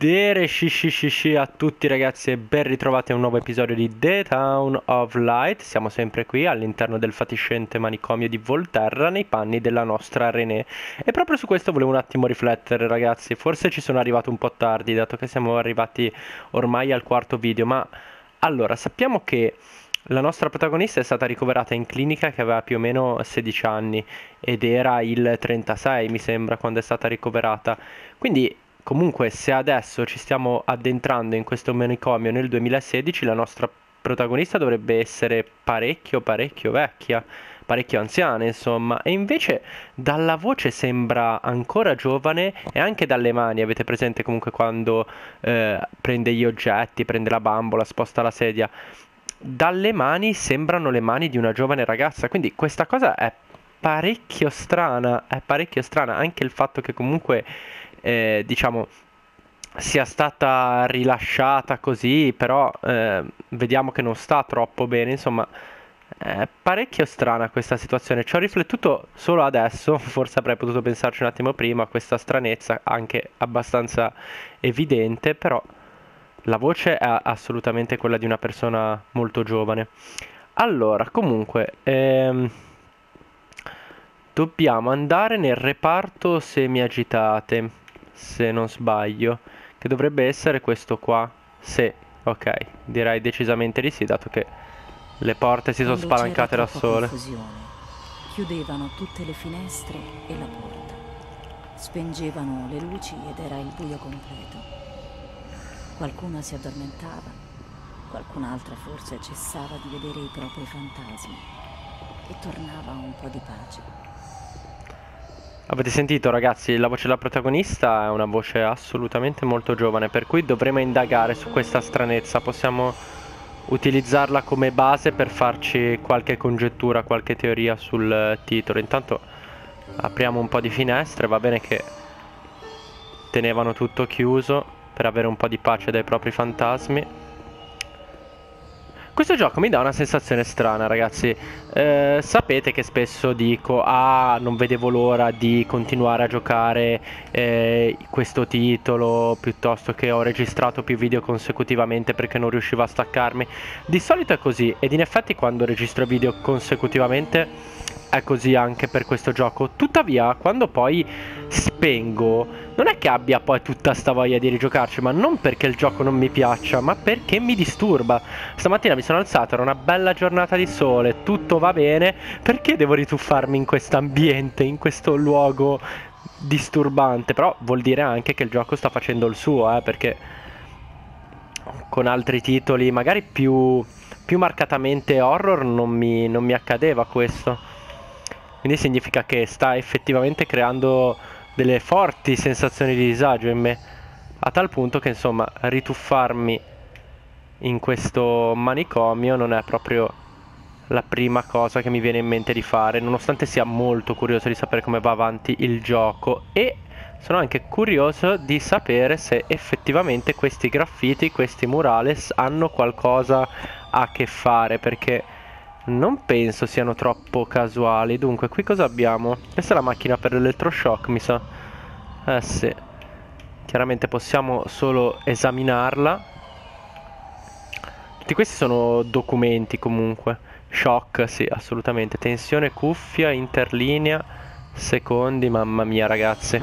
Buonasera a tutti ragazzi e ben ritrovati a un nuovo episodio di The Town of Light. Siamo sempre qui all'interno del fatiscente manicomio di Volterra nei panni della nostra René. E proprio su questo volevo un attimo riflettere ragazzi. Forse ci sono arrivato un po' tardi dato che siamo arrivati ormai al quarto video. Ma allora sappiamo che la nostra protagonista è stata ricoverata in clinica che aveva più o meno 16 anni ed era il 36 mi sembra quando è stata ricoverata. Quindi comunque, se adesso ci stiamo addentrando in questo manicomio nel 2016, la nostra protagonista dovrebbe essere parecchio vecchia, parecchio anziana, insomma. E invece dalla voce sembra ancora giovane e anche dalle mani. Avete presente comunque quando prende gli oggetti, prende la bambola, sposta la sedia? Dalle mani sembrano le mani di una giovane ragazza, quindi questa cosa è parecchio strana, anche il fatto che comunque diciamo sia stata rilasciata così, però vediamo che non sta troppo bene, insomma è parecchio strana questa situazione. Ci ho riflettuto solo adesso, forse avrei potuto pensarci un attimo prima, questa stranezza anche abbastanza evidente, però la voce è assolutamente quella di una persona molto giovane. Allora, comunque, dobbiamo andare nel reparto semiagitate, se non sbaglio, che dovrebbe essere questo qua. Sì, ok, direi decisamente di sì, dato che le porte si sono Quando spalancate da c'era troppa sole. confusione, chiudevano tutte le finestre e la porta. Spengevano le luci ed era il buio completo. Qualcuna si addormentava, qualcun'altra forse cessava di vedere i propri fantasmi e tornava un po' di pace. Avete sentito ragazzi, la voce della protagonista è una voce assolutamente molto giovane, per cui dovremo indagare su questa stranezza. Possiamo utilizzarla come base per farci qualche congettura, qualche teoria sul titolo. Intanto apriamo un po' di finestre, va bene che tenevano tutto chiuso per avere un po' di pace dai propri fantasmi. Questo gioco mi dà una sensazione strana ragazzi. Sapete che spesso dico non vedevo l'ora di continuare a giocare questo titolo, piuttosto che ho registrato più video consecutivamente perché non riuscivo a staccarmi. Di solito è così, ed in effetti quando registro video consecutivamente è così anche per questo gioco. Tuttavia quando poi spengo non è che abbia poi tutta sta voglia di rigiocarci, ma non perché il gioco non mi piaccia, ma perché mi disturba. Stamattina mi sono alzato, era una bella giornata di sole, tutto va bene, perché devo rituffarmi in questo ambiente, in questo luogo disturbante? Però vuol dire anche che il gioco sta facendo il suo, perché con altri titoli magari più marcatamente horror non mi accadeva questo. Quindi significa che sta effettivamente creando delle forti sensazioni di disagio in me, a tal punto che insomma rituffarmi in questo manicomio non è proprio la prima cosa che mi viene in mente di fare, nonostante sia molto curioso di sapere come va avanti il gioco, e sono anche curioso di sapere se effettivamente questi graffiti, questi murales hanno qualcosa a che fare, perché non penso siano troppo casuali. Dunque, qui cosa abbiamo? Questa è la macchina per l'elettroshock, mi sa. Eh sì. Chiaramente possiamo solo esaminarla. Tutti questi sono documenti comunque. Shock, sì, assolutamente. Tensione, cuffia, interlinea, secondi, mamma mia ragazzi.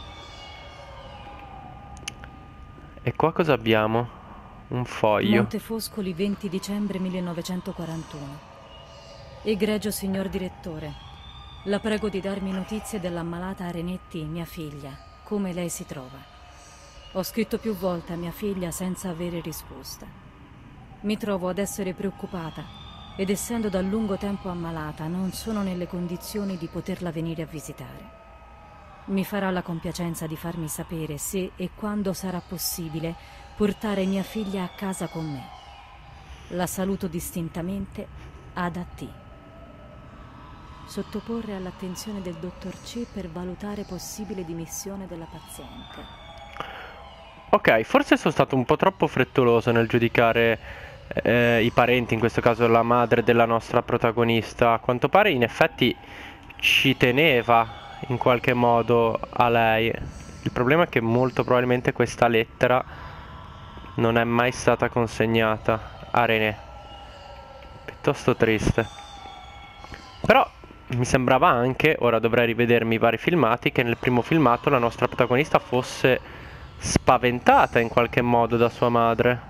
E qua cosa abbiamo? Un foglio. Montefoscoli, 20 dicembre 1941. Egregio signor direttore, la prego di darmi notizie dell'ammalata Arenetti, mia figlia. Come lei si trova? Ho scritto più volte a mia figlia senza avere risposta. Mi trovo ad essere preoccupata ed essendo da lungo tempo ammalata non sono nelle condizioni di poterla venire a visitare. Mi farà la compiacenza di farmi sapere se e quando sarà possibile portare mia figlia a casa con me. La saluto distintamente, Ada T. Sottoporre all'attenzione del dottor C per valutare possibile dimissione della paziente. Ok, forse sono stato un po' troppo frettoloso nel giudicare i parenti, in questo caso la madre della nostra protagonista. A quanto pare in effetti ci teneva in qualche modo a lei. Il problema è che molto probabilmente questa lettera non è mai stata consegnata a René. Piuttosto triste. Però mi sembrava anche, ora dovrei rivedermi i vari filmati, che nel primo filmato la nostra protagonista fosse spaventata in qualche modo da sua madre.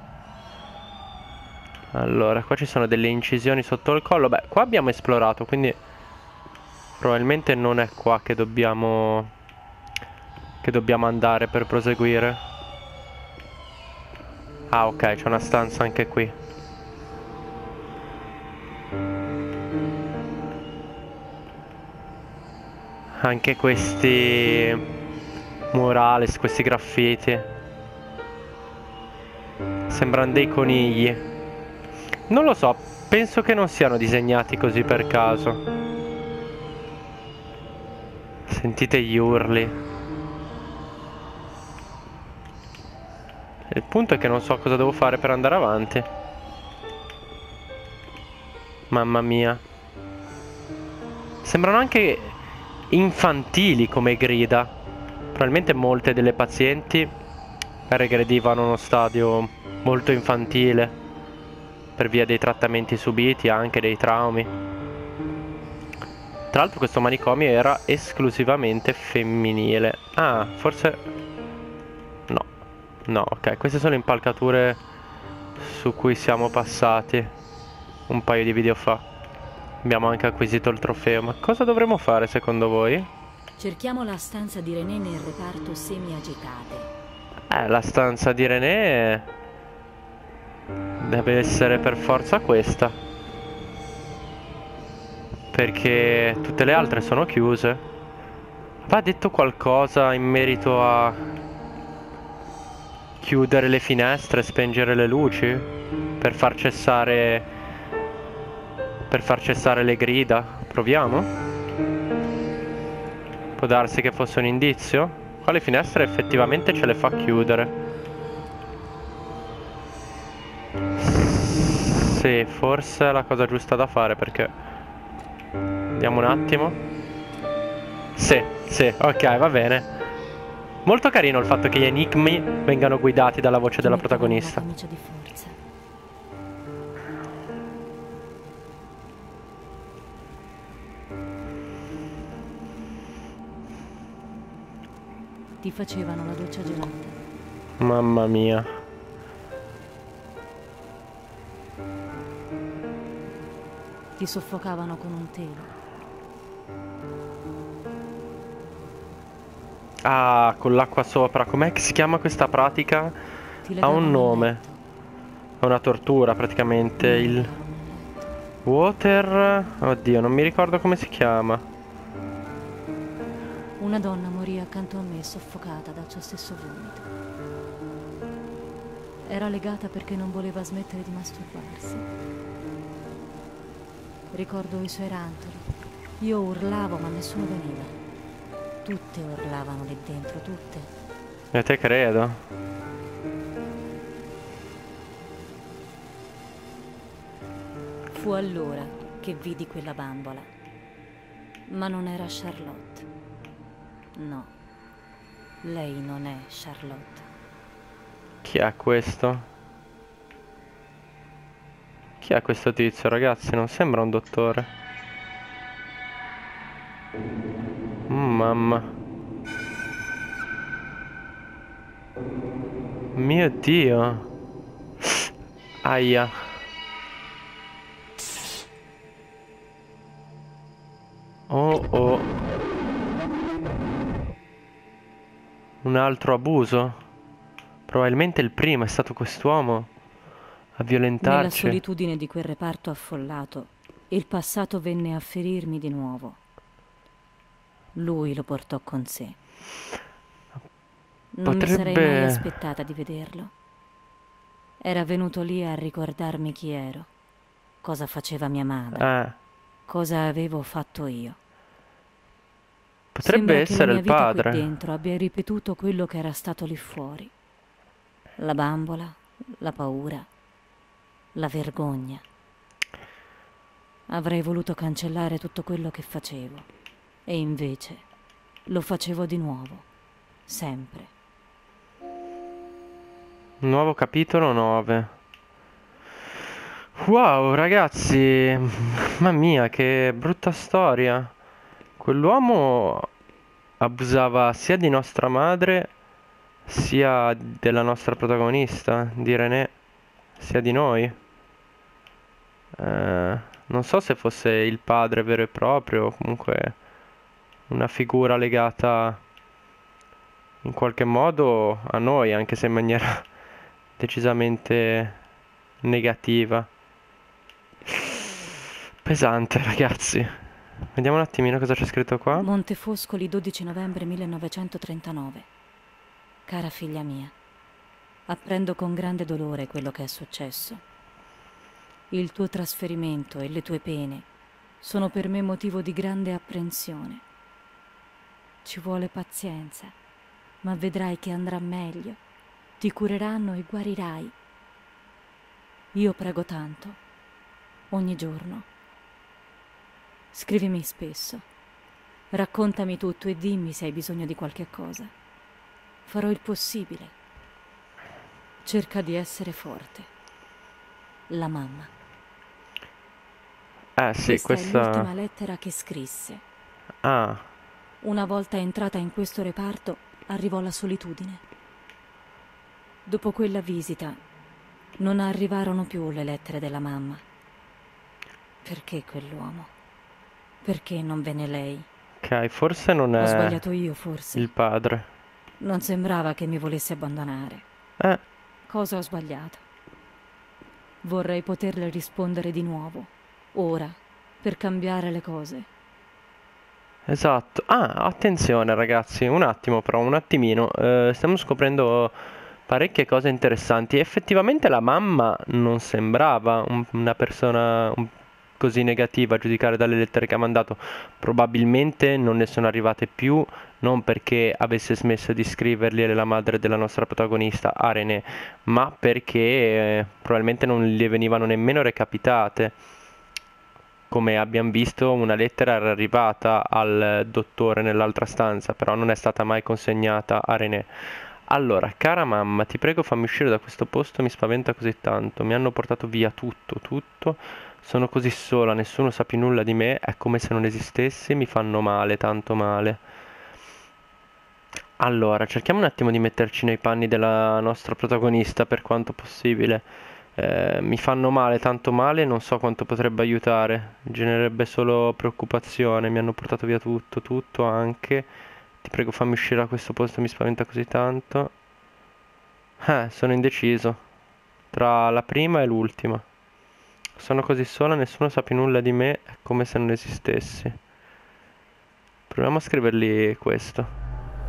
Allora, qua ci sono delle incisioni sotto il collo. Beh, qua abbiamo esplorato, quindi probabilmente non è qua che dobbiamo andare per proseguire. Ah, ok, c'è una stanza anche qui. Anche questi murales, questi graffiti sembrano dei conigli. Non lo so, penso che non siano disegnati così per caso. Sentite gli urli. Il punto è che non so cosa devo fare per andare avanti. Mamma mia. Sembrano anche infantili come grida. Probabilmente molte delle pazienti regredivano uno stadio molto infantile per via dei trattamenti subiti, anche dei traumi. Tra l'altro questo manicomio era esclusivamente femminile. Ah, forse... no. No, ok, queste sono impalcature su cui siamo passati un paio di video fa. Abbiamo anche acquisito il trofeo. Ma cosa dovremmo fare secondo voi? Cerchiamo la stanza di René nel reparto semi-agitate. La stanza di René deve essere per forza questa, perché tutte le altre sono chiuse. Va detto qualcosa in merito a chiudere le finestre, spengere le luci per far cessare le grida? Proviamo? Può darsi che fosse un indizio? Qua le finestre effettivamente ce le fa chiudere. Sì, forse è la cosa giusta da fare, perché... Vediamo un attimo. Sì, sì, ok, va bene. Molto carino il fatto che gli enigmi vengano guidati dalla voce della protagonista. Camicia di forza. Ti facevano la doccia gelata. Mamma mia. Ti soffocavano con un telo. Ah, con l'acqua sopra. Com'è che si chiama questa pratica? Ti Ha un legavano nome. al letto. È una tortura praticamente. Il water... Oddio, non mi ricordo come si chiama. Una donna morì accanto a me soffocata dal suo stesso vomito. Era legata perché non voleva smettere di masturbarsi. Ricordo i suoi rantoli. Io urlavo ma nessuno veniva. Tutte urlavano lì dentro, tutte. E te credo. Fu allora che vidi quella bambola. Ma non era Charlotte. No, lei non è Charlotte. Chi è questo? Chi è questo tizio, ragazzi? Non sembra un dottore. Mamma. Mio Dio. Aia. Oh oh. Un altro abuso? Probabilmente il primo è stato quest'uomo a violentarci. Nella solitudine di quel reparto affollato, il passato venne a ferirmi di nuovo. Lui lo portò con sé. Non mi sarei mai aspettata di vederlo. Era venuto lì a ricordarmi chi ero, cosa faceva mia madre, cosa avevo fatto io. Potrebbe essere il padre. Sembra che la mia vita qui dentro abbia ripetuto quello che era stato lì fuori. La bambola, la paura, la vergogna. Avrei voluto cancellare tutto quello che facevo, e invece lo facevo di nuovo. sempre. Nuovo capitolo 9. Wow, ragazzi, mamma mia, che brutta storia. Quell'uomo abusava sia di nostra madre, sia della nostra protagonista, di René, sia di noi. Non so se fosse il padre vero e proprio, o comunque una figura legata in qualche modo a noi, anche se in maniera decisamente negativa. Pesante, ragazzi. Vediamo un attimino cosa c'è scritto qua. Montefoscoli, 12 novembre 1939. Cara figlia mia, apprendo con grande dolore quello che è successo. Il tuo trasferimento e le tue pene sono per me motivo di grande apprensione. Ci vuole pazienza, ma vedrai che andrà meglio. Ti cureranno e guarirai. Io prego tanto, ogni giorno. Scrivimi spesso. Raccontami tutto e dimmi se hai bisogno di qualche cosa. Farò il possibile. Cerca di essere forte. La mamma. Sì, Questa è l'ultima lettera che scrisse. Ah, Una volta entrata in questo reparto, arrivò la solitudine. Dopo quella visita, non arrivarono più le lettere della mamma. Perché quell'uomo? Perché non venne lei? ok, forse non Ho è sbagliato io, forse. il padre. Non sembrava che mi volesse abbandonare. Eh, Cosa ho sbagliato? Vorrei poterle rispondere di nuovo, ora, per cambiare le cose. esatto. Ah, attenzione, ragazzi, un attimo però, un attimino. Stiamo scoprendo parecchie cose interessanti. Effettivamente la mamma non sembrava una persona così negativa a giudicare dalle lettere che ha mandato. Probabilmente non ne sono arrivate più, non perché avesse smesso di scriverli la madre della nostra protagonista, Arene, ma perché probabilmente non le venivano nemmeno recapitate. Come abbiamo visto, una lettera era arrivata al dottore nell'altra stanza, però non è stata mai consegnata a René. Allora, cara mamma, ti prego fammi uscire da questo posto, mi spaventa così tanto. Mi hanno portato via tutto, tutto. Sono così sola, nessuno sa più nulla di me, è come se non esistessi, mi fanno male, tanto male. Allora, cerchiamo un attimo di metterci nei panni della nostra protagonista per quanto possibile. Mi fanno male, tanto male, non so quanto potrebbe aiutare. Genererebbe solo preoccupazione. Mi hanno portato via tutto, tutto anche. Ti prego fammi uscire da questo posto, mi spaventa così tanto. Sono indeciso tra la prima e l'ultima. Sono così sola, nessuno sa più nulla di me, è come se non esistessi. Proviamo a scrivergli questo.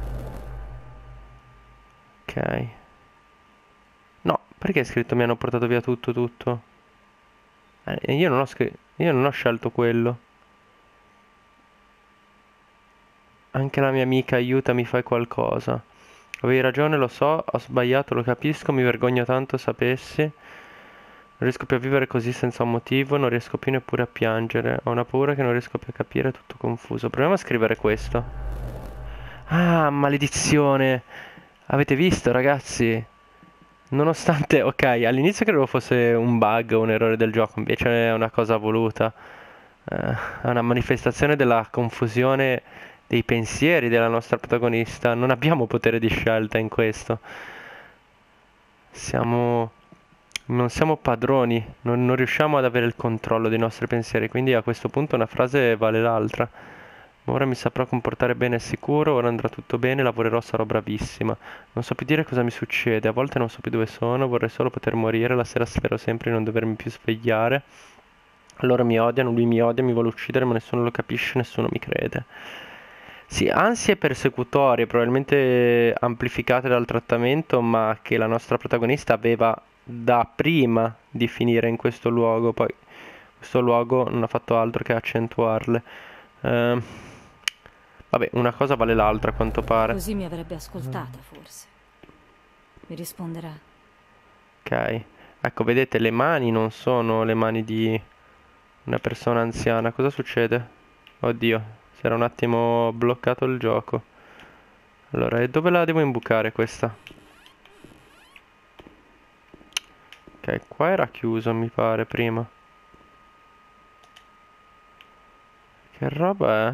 Ok. No, perché è scritto mi hanno portato via tutto, tutto? Io non ho scelto quello. Anche la mia amica, aiutami, fai qualcosa. Avevi ragione, lo so, ho sbagliato, lo capisco, mi vergogno tanto, sapessi. Non riesco più a vivere così senza un motivo, non riesco più neppure a piangere. Ho una paura che non riesco più a capire, è tutto confuso. Proviamo a scrivere questo. Ah, maledizione! Avete visto, ragazzi? Nonostante, ok, all'inizio credevo fosse un bug o un errore del gioco, invece è una cosa voluta. È una manifestazione della confusione dei pensieri della nostra protagonista. Non abbiamo potere di scelta in questo. Siamo... Non siamo padroni, non riusciamo ad avere il controllo dei nostri pensieri, quindi a questo punto una frase vale l'altra. Ma ora mi saprò comportare bene e sicuro, ora andrà tutto bene, lavorerò, sarò bravissima. Non so più dire cosa mi succede, a volte non so più dove sono, vorrei solo poter morire, la sera spero sempre di non dovermi più svegliare. Loro mi odiano, lui mi odia, mi vuole uccidere, ma nessuno lo capisce, nessuno mi crede. Sì, ansie persecutorie, probabilmente amplificate dal trattamento, ma che la nostra protagonista aveva da prima di finire in questo luogo, poi questo luogo non ha fatto altro che accentuarle. Ehm, Vabbè, una cosa vale l'altra a quanto pare. Così mi avrebbe ascoltata, forse. Mi risponderà. Ok. Ecco, vedete, le mani non sono le mani di una persona anziana. Cosa succede? Oddio, si era un attimo bloccato il gioco. Allora, e dove la devo imbucare questa? Ok, qua era chiuso mi pare prima. Che roba è?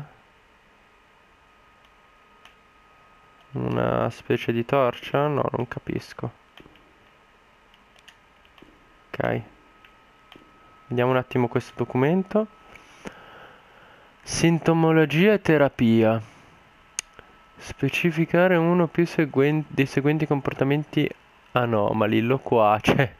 Una specie di torcia? No, non capisco. Ok. Vediamo un attimo questo documento. Sintomologia e terapia. Specificare uno o più dei seguenti comportamenti anomali, loquace,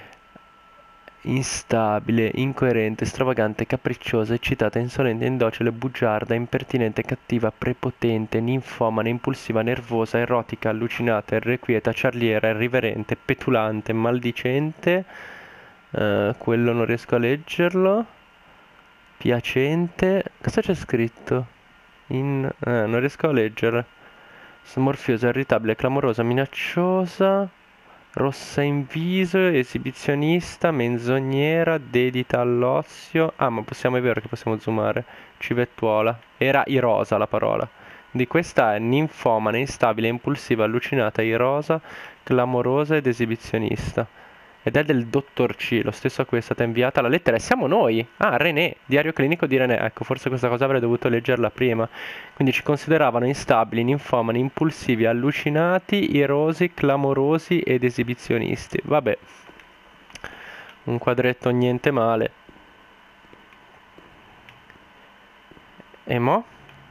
instabile, incoerente, stravagante, capricciosa, eccitata, insolente, indocile, bugiarda, impertinente, cattiva, prepotente, ninfomane, impulsiva, nervosa, erotica, allucinata, irrequieta, ciarliera, irriverente, petulante, maldicente. Quello non riesco a leggerlo. Piacente. Cosa c'è scritto? Non riesco a leggere. Smorfiosa, irritabile, clamorosa, minacciosa, rossa in viso, esibizionista, menzognera, dedita all'ozio. Ah, ma è vero che possiamo zoomare. Civettuola. Era irosa la parola. Di questa è ninfomane, instabile, impulsiva, allucinata, irosa, clamorosa ed esibizionista. Ed è del dottor C, lo stesso a cui è stata inviata la lettera. E siamo noi! Ah, René, diario clinico di René. Ecco, forse questa cosa avrei dovuto leggerla prima. Quindi ci consideravano instabili, ninfomani, impulsivi, allucinati, irosi, clamorosi ed esibizionisti. Vabbè, un quadretto niente male. E mo?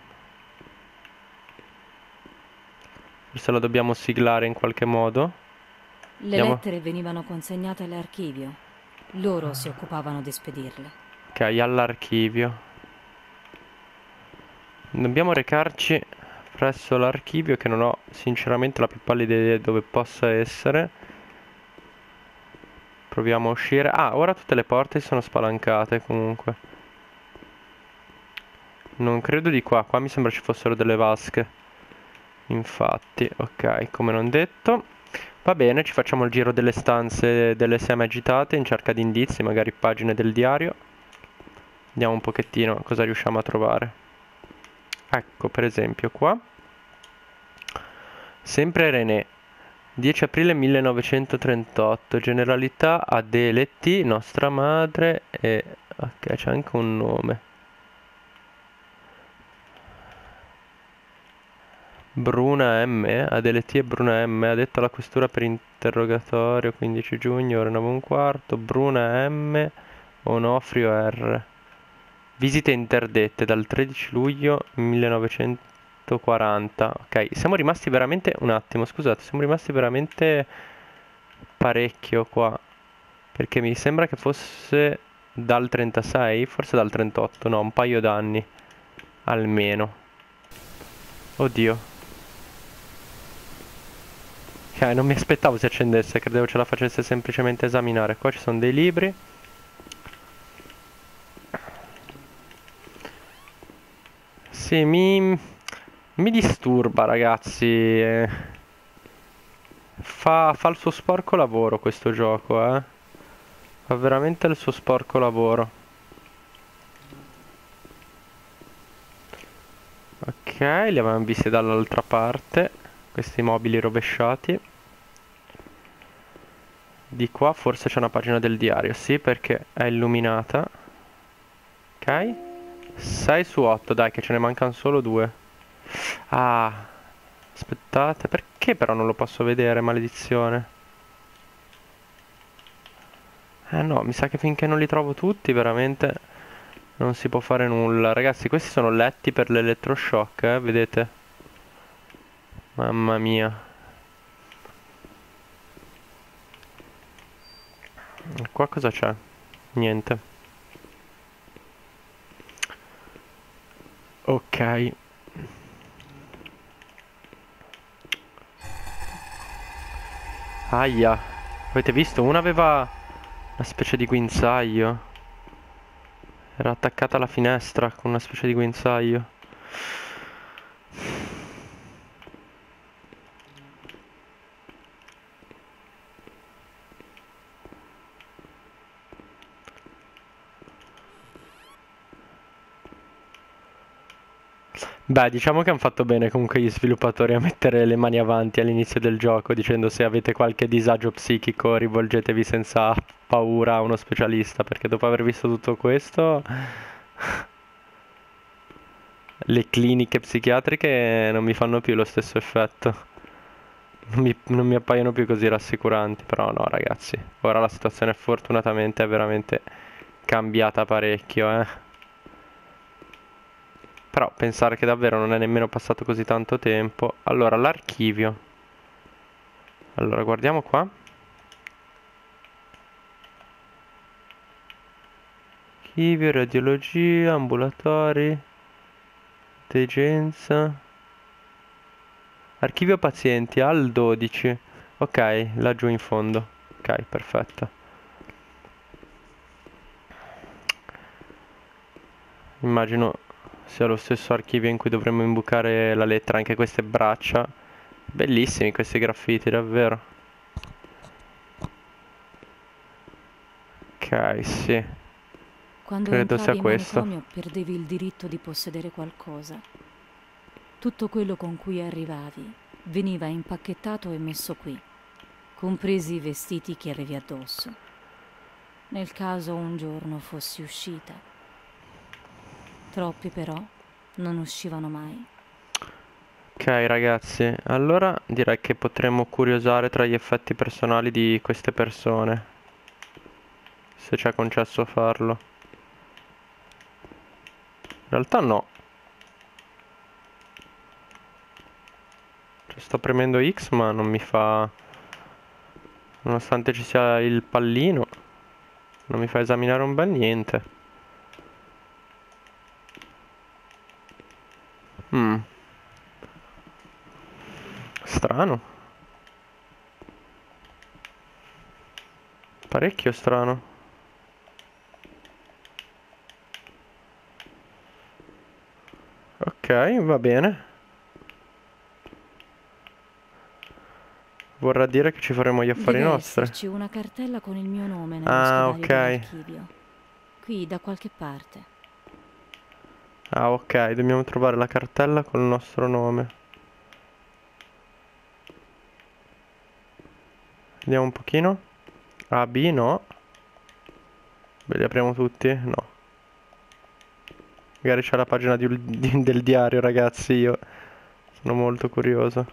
Forse la dobbiamo siglare in qualche modo. Le Andiamo. lettere venivano consegnate all'archivio. Loro si occupavano di spedirle. Ok, all'archivio. Dobbiamo recarci presso l'archivio che non ho sinceramente la più pallida idea di dove possa essere. Proviamo a uscire. Ah, ora tutte le porte sono spalancate comunque. Non credo di qua. Qua mi sembra ci fossero delle vasche. Infatti, ok, come non detto. Va bene, ci facciamo il giro delle stanze delle seme agitate in cerca di indizi, magari pagine del diario. Vediamo un pochettino cosa riusciamo a trovare. Ecco, per esempio qua. Sempre René. 10 aprile 1938, generalità Adele T, nostra madre e... ok, c'è anche un nome. Bruna M, Adele T e Bruna M, ha detto la questura per interrogatorio 15 giugno, ore 9 e un quarto, Bruna M, Onofrio R. Visite interdette dal 13 luglio 1940. Ok, siamo rimasti veramente... un attimo, scusate, siamo rimasti veramente parecchio qua. Perché mi sembra che fosse dal 36, forse dal 38, no, un paio d'anni. Almeno. Oddio. Non mi aspettavo si accendesse, credevo ce la facesse semplicemente esaminare. Qua ci sono dei libri. Sì, mi disturba, ragazzi. Fa il suo sporco lavoro questo gioco, eh. Fa veramente il suo sporco lavoro. Ok, li avevamo visti dall'altra parte. Questi mobili rovesciati. Di qua forse c'è una pagina del diario. Sì, perché è illuminata. Ok. 6 su 8, dai, che ce ne mancano solo 2. Ah, aspettate, perché però non lo posso vedere, maledizione? Eh no, mi sa che finché non li trovo tutti, veramente non si può fare nulla. Ragazzi, questi sono letti per l'elettroshock, vedete? Mamma mia. Qua cosa c'è? Niente. Ok. Aia. Avete visto? Una aveva una specie di guinzaglio. Era attaccata alla finestra con una specie di guinzaglio. Beh, diciamo che hanno fatto bene comunque gli sviluppatori a mettere le mani avanti all'inizio del gioco, dicendo se avete qualche disagio psichico rivolgetevi senza paura a uno specialista, perché dopo aver visto tutto questo, le cliniche psichiatriche non mi fanno più lo stesso effetto. Non mi appaiono più così rassicuranti, però no, ragazzi, ora la situazione fortunatamente è veramente cambiata parecchio, eh. Però pensare che davvero non è nemmeno passato così tanto tempo. Allora, l'archivio. Allora, guardiamo qua. Archivio, radiologia, ambulatori, degenza. Archivio pazienti al 12. Ok, laggiù in fondo. Ok, perfetto. Immagino sia lo stesso archivio in cui dovremmo imbucare la lettera, anche queste braccia. Bellissimi questi graffiti, davvero. Ok, sì. Quando Credo sia entravi in questo. manicomio perdevi il diritto di possedere qualcosa. Tutto quello con cui arrivavi veniva impacchettato e messo qui, compresi i vestiti che avevi addosso. Nel caso un giorno fossi uscita. Troppi però non uscivano mai. Ok ragazzi, allora direi che potremmo curiosare tra gli effetti personali di queste persone, se ci è concesso farlo. In realtà no. Cioè, sto premendo X ma non mi fa... Nonostante ci sia il pallino, non mi fa esaminare un bel niente. Strano. Parecchio strano. Ok, va bene. Vorrà dire che ci faremo gli affari Deve nostri. esserci una cartella con il mio nome nello Ah, scodaglio ok. dell'archivio. Qui, da qualche parte. Ah, ok, dobbiamo trovare la cartella col nostro nome. Vediamo un pochino. A, B, no. Beh, li apriamo tutti? No. Magari c'è la pagina del diario, ragazzi, io sono molto curioso.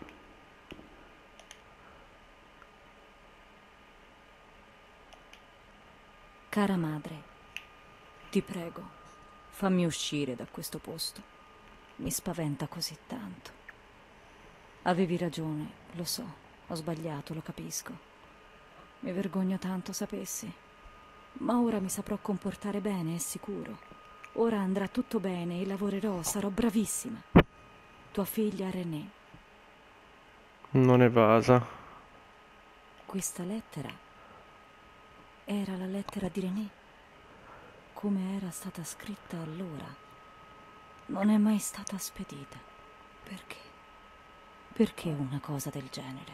Cara madre, ti prego, fammi uscire da questo posto. Mi spaventa così tanto. Avevi ragione, lo so, ho sbagliato, lo capisco. Mi vergogno tanto, sapessi. Ma ora mi saprò comportare bene, è sicuro. Ora andrà tutto bene e lavorerò, sarò bravissima. Tua figlia René. Non evasa. Questa lettera era la lettera di René, come era stata scritta allora. Non è mai stata spedita. Perché? Perché una cosa del genere?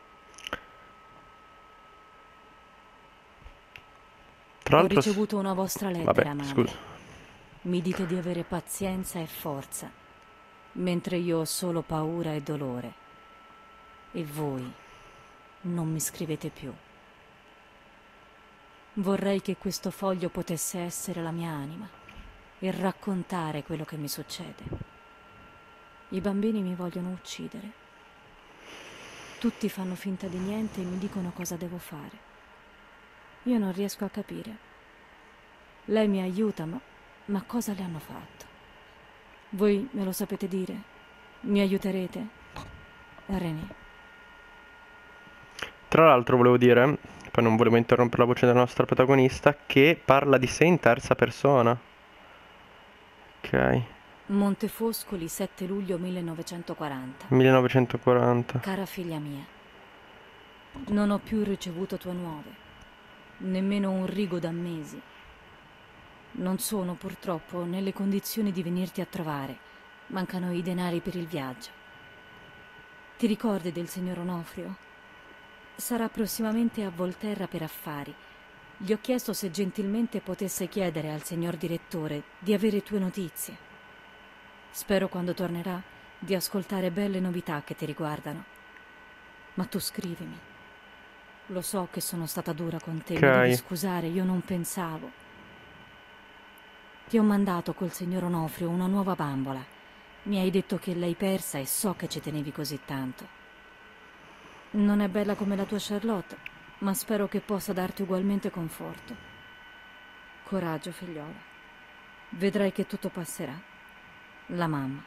Tra Ho l'altro... ricevuto una vostra Vabbè, lettera, madre. scusa. Mi dite di avere pazienza e forza, mentre io ho solo paura e dolore. E voi non mi scrivete più. Vorrei che questo foglio potesse essere la mia anima e raccontare quello che mi succede. I bambini mi vogliono uccidere. Tutti fanno finta di niente e mi dicono cosa devo fare. Io non riesco a capire. Lei mi aiuta, ma cosa le hanno fatto? Voi me lo sapete dire? Mi aiuterete? René. Tra l'altro volevo dire, poi non volevo interrompere la voce della nostra protagonista, che parla di sé in terza persona. Ok. Montefoscoli, 7 luglio 1940. 1940. Cara figlia mia, non ho più ricevuto tue nuove, nemmeno un rigo da mesi. Non sono purtroppo nelle condizioni di venirti a trovare, mancano i denari per il viaggio. Ti ricordi del signor Onofrio? Sarà prossimamente a Volterra per affari. Gli ho chiesto se gentilmente potesse chiedere al signor direttore di avere tue notizie. Spero quando tornerà di ascoltare belle novità che ti riguardano. Ma tu scrivimi. Lo so che sono stata dura con te, mi devi Ok. scusare, io non pensavo. Ti ho mandato col signor Onofrio una nuova bambola. Mi hai detto che l'hai persa e so che ci tenevi così tanto. Non è bella come la tua Charlotte, ma spero che possa darti ugualmente conforto. Coraggio, figliola. Vedrai che tutto passerà. La mamma.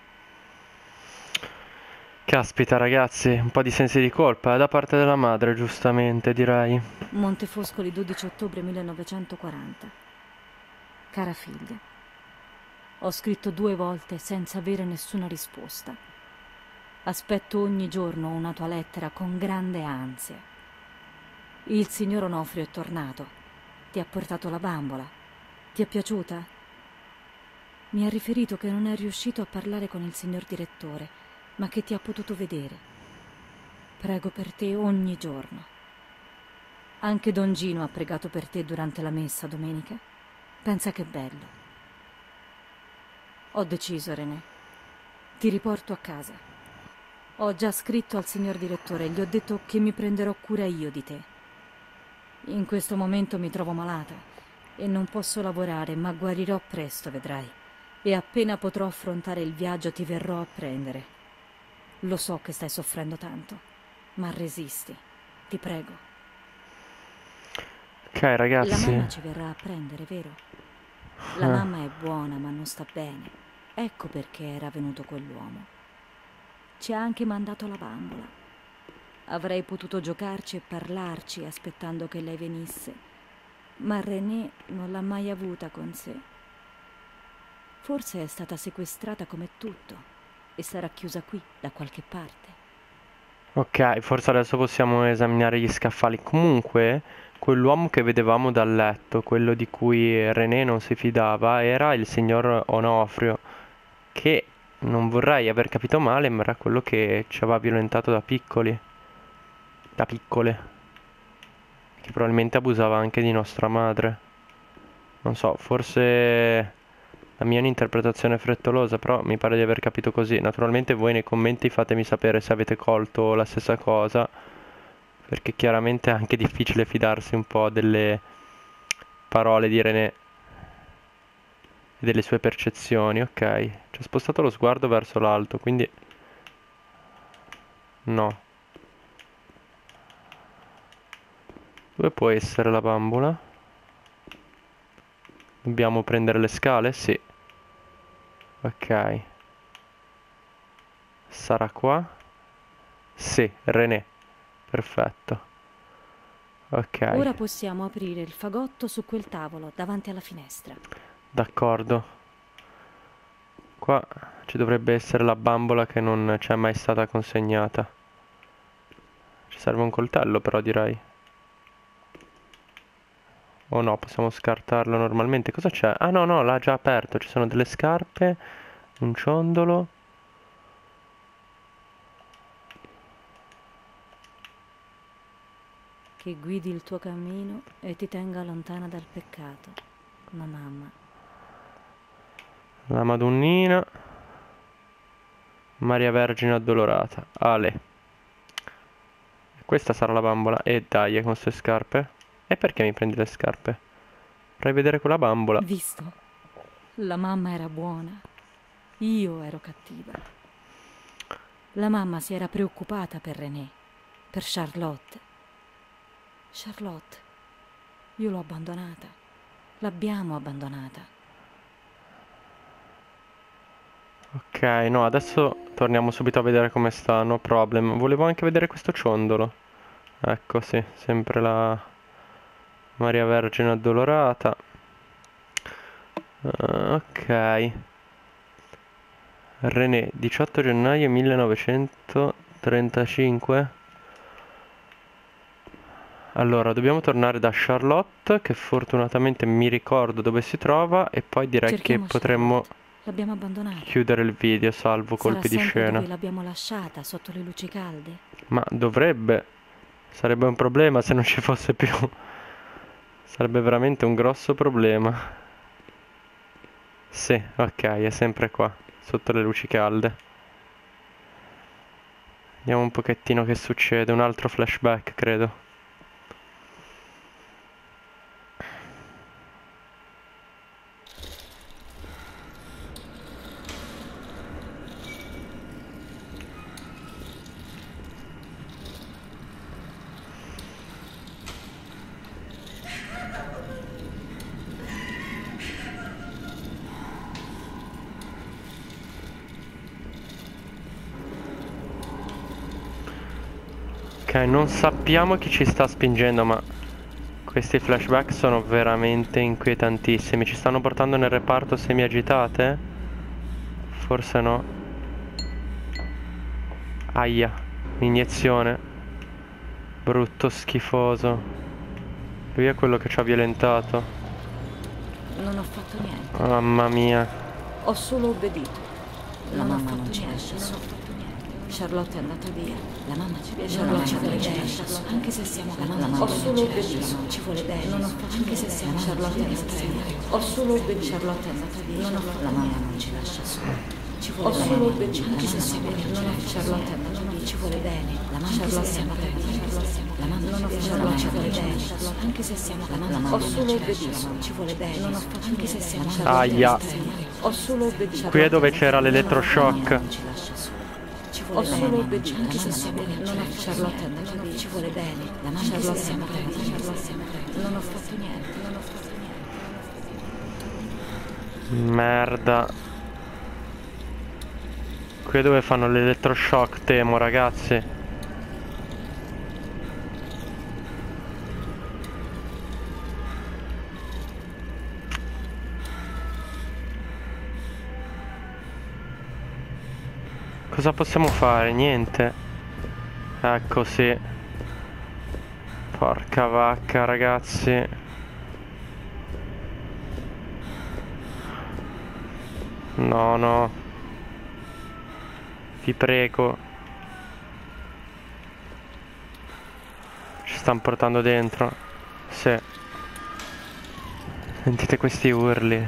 Caspita, ragazzi, un po' di sensi di colpa, da parte della madre, giustamente, direi. Montefoscoli, 12 ottobre 1940. Cara figlia, ho scritto 2 volte senza avere nessuna risposta. Aspetto ogni giorno una tua lettera con grande ansia. Il signor Onofrio è tornato. Ti ha portato la bambola. Ti è piaciuta? Mi ha riferito che non è riuscito a parlare con il signor direttore, ma che ti ha potuto vedere. Prego per te ogni giorno. Anche Don Gino ha pregato per te durante la messa domenica. Pensa che bello. Ho deciso, René. Ti riporto a casa. Ho già scritto al signor direttore e gli ho detto che mi prenderò cura io di te. In questo momento mi trovo malata e non posso lavorare, ma guarirò presto, vedrai. E appena potrò affrontare il viaggio ti verrò a prendere. Lo so che stai soffrendo tanto, ma resisti, ti prego. Ok, La ragazzi. mamma ci verrà a prendere, vero? La mamma è buona, ma non sta bene. Ecco perché era venuto quell'uomo. Ci ha anche mandato la bambola. Avrei potuto giocarci e parlarci aspettando che lei venisse, ma René non l'ha mai avuta con sé. Forse è stata sequestrata come tutto e sarà chiusa qui, da qualche parte. Ok, forse adesso possiamo esaminare gli scaffali. Comunque, quell'uomo che vedevamo dal letto, quello di cui René non si fidava, era il signor Onofrio, che non vorrei aver capito male, ma era quello che ci aveva violentato da piccoli, da piccole, che probabilmente abusava anche di nostra madre. Non so, forse la mia è un'interpretazione frettolosa, però mi pare di aver capito così. Naturalmente voi nei commenti fatemi sapere se avete colto la stessa cosa, perché chiaramente è anche difficile fidarsi un po' delle parole di René e delle sue percezioni. Ok, ci ha spostato lo sguardo verso l'alto, quindi no. Dove può essere la bambola? Dobbiamo prendere le scale? Sì. Ok. Sarà qua? Sì, René. Perfetto. Ok, Ora possiamo aprire il fagotto su quel tavolo davanti alla finestra. d'accordo. Qua ci dovrebbe essere la bambola che non ci è mai stata consegnata. Ci serve un coltello però direi. O no, possiamo scartarlo normalmente. Cosa c'è? Ah no, no, l'ha già aperto. Ci sono delle scarpe, un ciondolo. Che guidi il tuo cammino e ti tenga lontana dal peccato, la mamma. La Madonnina. Maria Vergine Addolorata. Ale. Questa sarà la bambola. E dai, con queste scarpe. E perché mi prendi le scarpe? Vorrei vedere quella bambola. Visto? La mamma era buona. Io ero cattiva. La mamma si era preoccupata per René, per Charlotte. Charlotte, io l'ho abbandonata. L'abbiamo abbandonata. Ok, no, adesso torniamo subito a vedere come sta, no problem. Volevo anche vedere questo ciondolo. Ecco, sì, sempre la Maria Vergine Addolorata. Ok. René, 18 gennaio 1935. Allora, dobbiamo tornare da Charlotte, che fortunatamente mi ricordo dove si trova, e poi direi che Cerchiamo potremmo Charlotte. L'abbiamo abbandonata. chiudere il video, salvo Sarà colpi di sempre scena. dove l'abbiamo lasciata, sotto le luci calde. Ma dovrebbe. Sarebbe un problema se non ci fosse più. Sarebbe veramente un grosso problema. Sì, ok, è sempre qua. sotto le luci calde. Vediamo un pochettino che succede. Un altro flashback, credo. Ok, non sappiamo chi ci sta spingendo, ma questi flashback sono veramente inquietantissimi. Ci stanno portando nel reparto semi-agitate? Forse no. Aia, iniezione. Brutto, schifoso. Lui è quello che ci ha violentato. Non ho fatto niente. Mamma mia. Ho solo obbedito. La mamma non ci lascia solo. Charlotte è andata via. La mamma ci piace. Charlotte ci vuole bene. Anche se siamo la mamma. Ho solo obbedito. Ci vuole bene. Non ho fatto anche se siamo Charlotte è andata via. Ho solo obbedito. Charlotte è andata via. Non ho fatto la mamma non ci lascia solo. Ci vuole bene. Ho solo obbedito. Anche se siamo Charlotte è andata via. Ci vuole bene. La mamma Charlotte è andata via. La mamma non ho fatto Charlotte ci vuole bene. Anche se siamo la mamma. Ho solo obbedito. Ci vuole bene. Non ho fatto anche se siamo Aia. Ho solo obbedito. Qui è dove c'era l'elettroshock. Ho solo obbedito, anche se siamo non ho Charlotte è andata via, ci vuole bene. La mamma Charlotte è andata via, non ho fatto niente, non ho fatto niente. Merda. Qui è dove fanno l'elettroshock, temo, ragazzi. Cosa possiamo fare? Niente. Ecco, sì. Porca vacca, ragazzi. No, no. Vi prego. Ci stanno portando dentro. Sì. Sentite questi urli.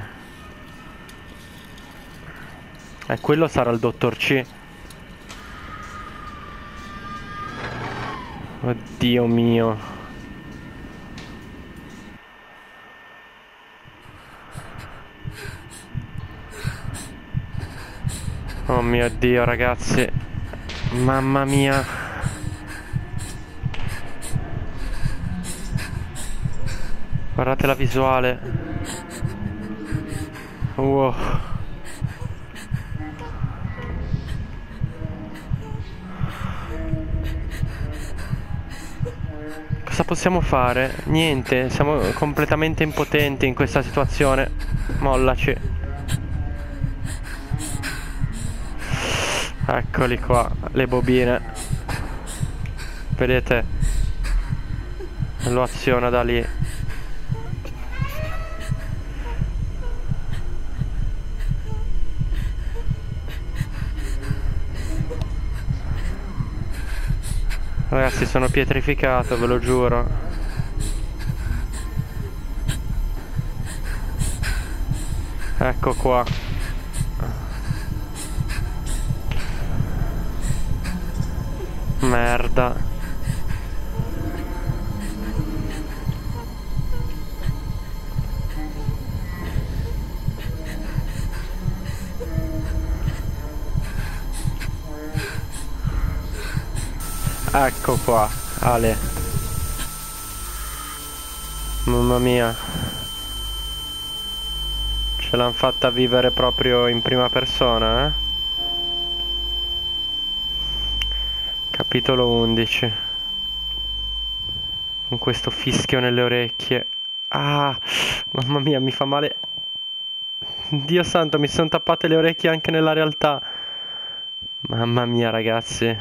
E quello sarà il dottor C. Oddio mio. Oh mio Dio, ragazzi. Mamma mia. Guardate la visuale. Wow. Cosa possiamo fare? Niente, siamo completamente impotenti in questa situazione. Mollaci. Eccoli qua, le bobine. Vedete? Lo aziona da lì. Ragazzi, sono pietrificato, ve lo giuro. Ecco qua. Merda. Ecco qua, Ale. Mamma mia. Ce l'hanno fatta vivere proprio in prima persona, eh? Capitolo 11. Con questo fischio nelle orecchie. Ah, mamma mia, mi fa male. Dio santo, mi sono tappate le orecchie anche nella realtà. Mamma mia, ragazzi.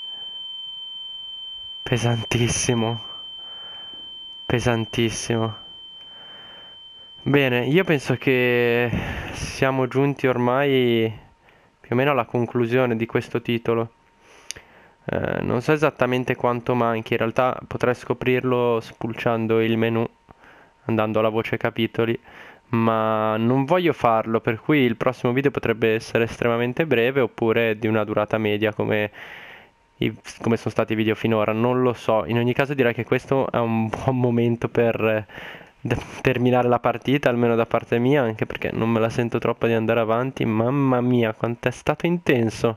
Pesantissimo. Pesantissimo. Bene, io penso che siamo giunti ormai più o meno alla conclusione di questo titolo. Non so esattamente quanto manchi, in realtà potrei scoprirlo spulciando il menu, andando alla voce capitoli, ma non voglio farlo, per cui il prossimo video potrebbe essere estremamente breve oppure di una durata media come sono stati i video finora, non lo so. In ogni caso direi che questo è un buon momento per terminare la partita, almeno da parte mia, anche perché non me la sento troppo di andare avanti. Mamma mia, quanto è stato intenso.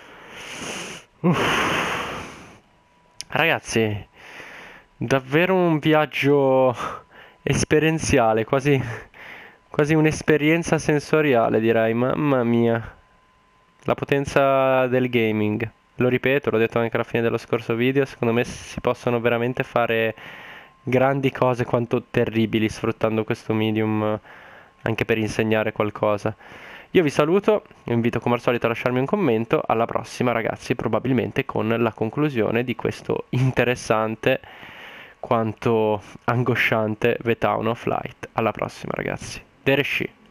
Ragazzi, davvero un viaggio esperienziale, quasi un'esperienza sensoriale, direi. Mamma mia, la potenza del gaming. Lo ripeto, l'ho detto anche alla fine dello scorso video, secondo me si possono veramente fare grandi cose quanto terribili sfruttando questo medium anche per insegnare qualcosa. Io vi saluto, vi invito come al solito a lasciarmi un commento, alla prossima ragazzi, probabilmente con la conclusione di questo interessante quanto angosciante The Town of Light. Alla prossima ragazzi. Dereshi.